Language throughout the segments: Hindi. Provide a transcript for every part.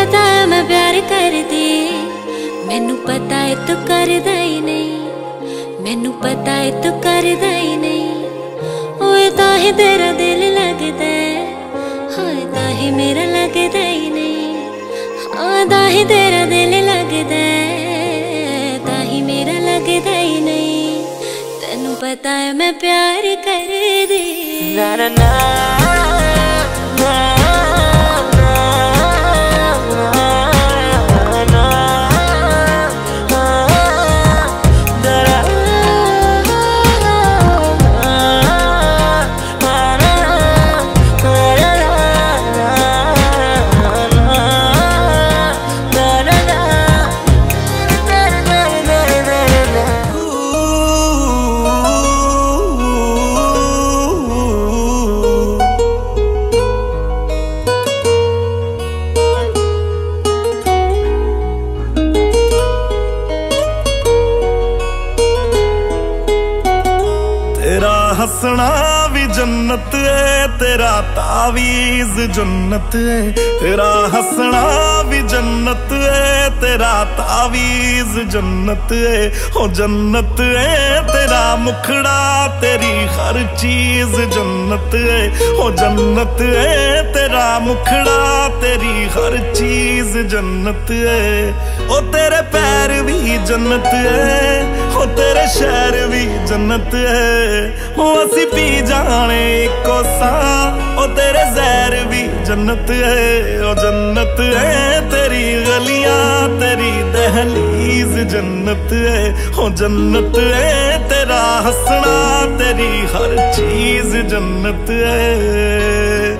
पता है मैं प्यार करदी, मैनू पता है तू करदा ही नहीं, मैनू पता है तू करदा ही नहीं। ओए ताही तेरा दिल लगदा है, हाय ताही मेरा लगदा ही नहीं। हाँ ताही तेरा दिल लगदा है, ताही मेरा लगदा ही नहीं। तेनू पता है मैं प्यार करदी। ना ना ना हंसना भी जन्नत है, तेरा तावीज़ जन्नत है। तेरा हंसना भी जन्नत है, तेरा तावीज़ जन्नत है। ओ जन्नत है तेरा मुखड़ा, तेरी हर चीज जन्नत है। ओ जन्नत है तेरा मुखड़ा, तेरी हर चीज जन्नत है। ओ तेरे पैर भी जन्नत है, ओ तेरे शहर भी जन्नत है। ओ असी पी जाने इको सा, ओ तेरे जहर भी जन्नत है। ओ जन्नत है तेरी गलियां, तेरी दहलीज जन्नत है। ओ जन्नत है तेरा हंसना, तेरी हर चीज जन्नत है।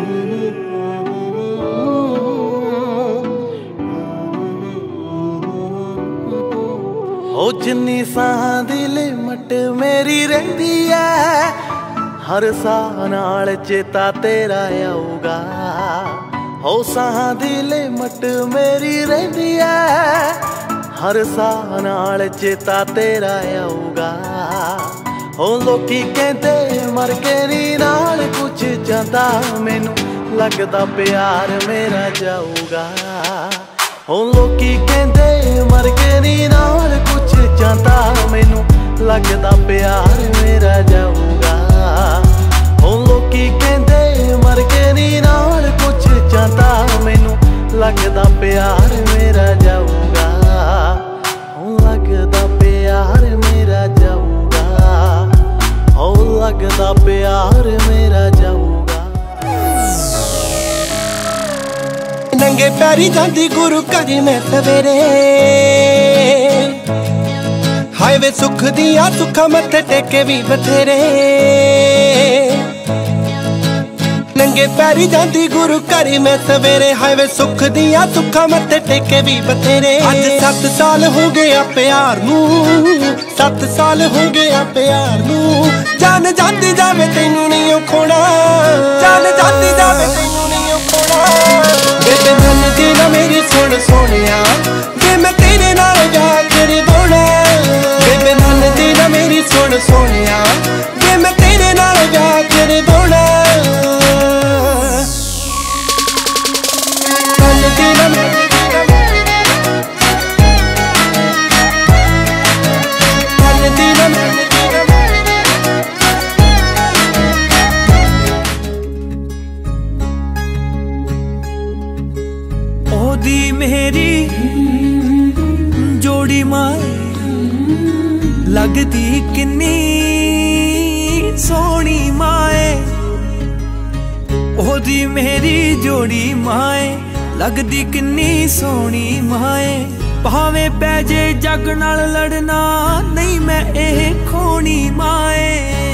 ओ जिन्नी साह दी लिमट मेरी रहिंदी है, हर साह नाल चेता तेरा आऊगा। ओ साह दी लिमट मेरी रहिंदी है, हर साह नाल चेता तेरा आऊगा। ओ लोकी कहंदे मर के नी नाल कुछ जांदा, मैनू लगदा प्यार मेरा जाऊगा। ओ लोकी कहंदे मर के नी नाल कुछ जांदा, मैनू लगदा प्यार मेरा जाऊगा। ओ लोकी कहंदे मर के नी नाल कुछ जांदा, मैनू लगदा प्यार मेरा जाऊगा। ओ लगदा प्यार मेरा जाऊगा, ओ लगदा प्यार मेरा जाऊगा। नंगे पैरी जांदी गुरु घर मैं सवेरे, हाय वे सुख दिया सुखा मत्थे टेके भी बथेरे। नंगे पैरी जांदी गुरु घर मैं सवेरे, हाय वे सुख दिया सुखा मत्थे टेके भी बथेरे। अज 7 साल हो गया प्यार नू, 7 साल हो गया प्यार नू। जान जाती जावे तैनू नहीं खोना, जान जाती जावे तैनू नहीं खोना। बेटे मन दी ना मेरी सुन सोनिया, जे मैं तेरे नाल प्यार तेरे बोना। बेटे मन दी ना मेरी सुन सोनिया, जे मैं तेरे नाल प्यार तेरे बोना। मन दी ना मन दी ना ओदी मेरी जोड़ी माए, लगदी किन्नी सोहनी माए। ओदी मेरी जोड़ी माए, लगदी किन्नी सोहनी माए। भावे पै जे जग नाल लड़ना, नहीं मैं एह खोनी माए।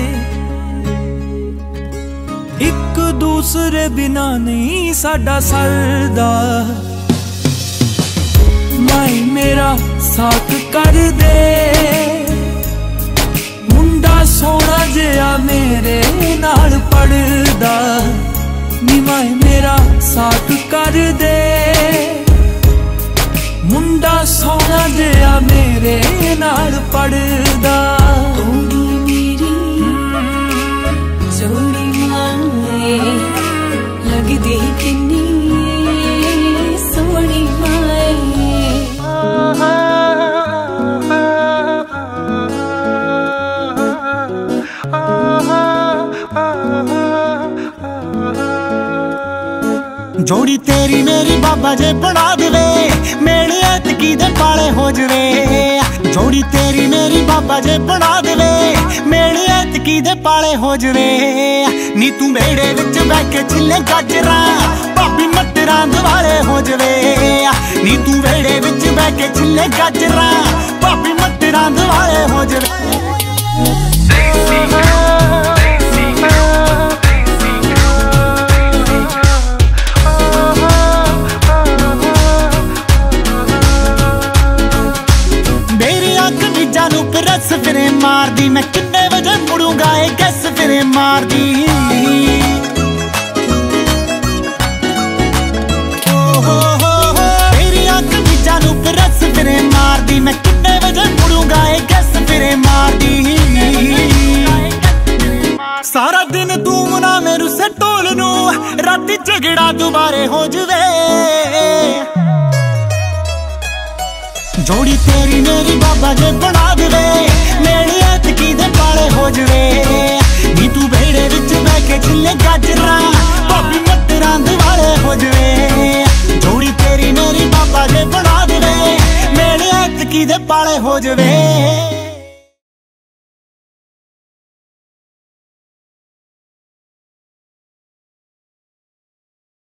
एक दूसरे बिना नहीं साडा सरदा, माई मेरा साथ कर दे। मुंडा सोना जिहा मेरे नाल पढ़दा, नी माई मेरा साथ कर दे। मुंडा सोना जिहा मेरे नाल पढ़दा। मेरी जोड़ी माए, लगदी किन्नी सोहनी जोड़ी तेरी मेरी बाबा जे बना देवे, मेरी ऐतकी दे पाले हो जवे। जोड़ी तेरी मेरी बाबा जे बना देवे, मेरी ऐतकी दे पाले हो जवे। नी तू मेरे विच बह के छिले गाजरा, भाभी मटरां दिवाले हो जवे। नी तू मेरे विच बह के छिले गाजरा, भाभी मटरां दिवाले हो जवे। रस फिरे मार दी, मैं कितने बजे मुड़ूंगा ये गैस फिरे मार दी। मेरी आंख भी जानू रस फिरे मार दी, मैं कितने बजे मुड़ूंगा ये गैस फिरे मार दी। सारा दिन तू मना मेरू से टोल नू, राती झगड़ा दोबारे हो जवे। जोड़ी तेरी मेरी बाबा जे बना देवे, मेरी ऐतकी दे पाले हो जवे। नी तू बेड़े विच बह के छिले गाजरा, भाभी मटरां दिवाले हो जवे। जोड़ी तेरी मेरी बाबा जे बना देवे, मेरी ऐतकी दे पाले हो जवे।